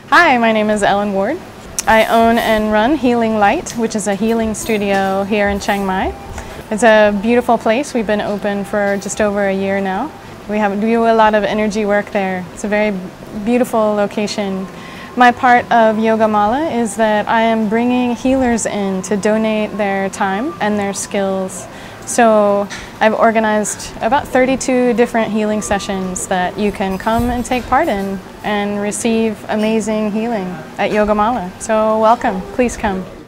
Hi, my name is Ellen Ward. I own and run Healing Light, which is a healing studio here in Chiang Mai. It's a beautiful place. We've been open for just over a year now. We do a lot of energy work there. It's a very beautiful location. My part of Yoga Mala is that I am bringing healers in to donate their time and their skills. So I've organized about 32 different healing sessions that you can come and take part in and receive amazing healing at Yoga Mala. So welcome, please come.